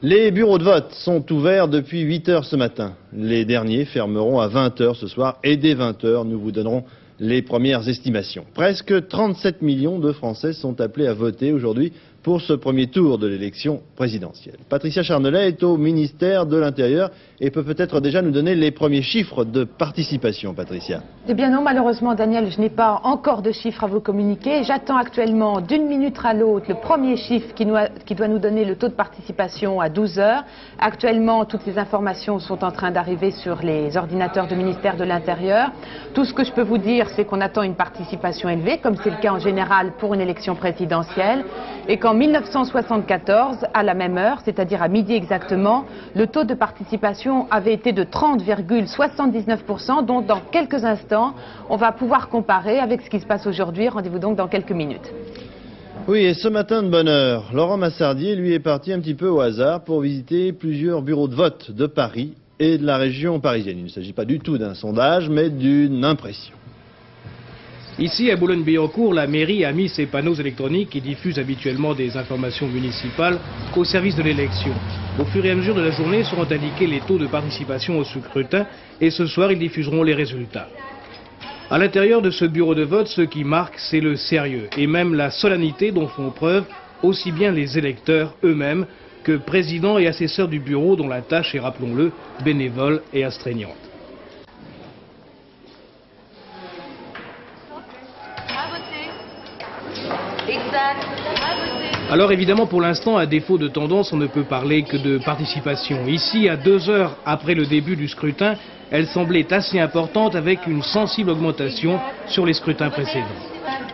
Les bureaux de vote sont ouverts depuis 8 h ce matin. Les derniers fermeront à 20 h ce soir et dès 20 h, nous vous donnerons les premières estimations. Presque 37 millions de Français sont appelés à voter aujourd'hui pour ce premier tour de l'élection présidentielle. Patricia Charnelet est au ministère de l'Intérieur et peut peut-être déjà nous donner les premiers chiffres de participation, Patricia. Eh bien non, malheureusement, Daniel, je n'ai pas encore de chiffres à vous communiquer. J'attends actuellement d'une minute à l'autre le premier chiffre qui doit nous donner le taux de participation à 12 h. Actuellement, toutes ces informations sont en train d'arriver sur les ordinateurs du ministère de l'Intérieur. Tout ce que je peux vous dire, c'est qu'on attend une participation élevée, comme c'est le cas en général pour une élection présidentielle, et qu'en 1974, à la même heure, c'est-à-dire à midi exactement, le taux de participation avait été de 30,79%, donc dans quelques instants, on va pouvoir comparer avec ce qui se passe aujourd'hui. Rendez-vous donc dans quelques minutes. Oui, et ce matin de bonne heure, Laurent Massardier, lui, est parti un petit peu au hasard pour visiter plusieurs bureaux de vote de Paris et de la région parisienne. Il ne s'agit pas du tout d'un sondage, mais d'une impression. Ici, à Boulogne-Billancourt, la mairie a mis ses panneaux électroniques qui diffusent habituellement des informations municipales au service de l'élection. Au fur et à mesure de la journée seront indiqués les taux de participation au scrutin et ce soir, ils diffuseront les résultats. À l'intérieur de ce bureau de vote, ce qui marque, c'est le sérieux et même la solennité dont font preuve aussi bien les électeurs eux-mêmes que présidents et assesseurs du bureau dont la tâche est, rappelons-le, bénévole et astreignante. Alors évidemment, pour l'instant, à défaut de tendance, on ne peut parler que de participation. Ici, à 2 h après le début du scrutin, elle semblait assez importante avec une sensible augmentation sur les scrutins précédents.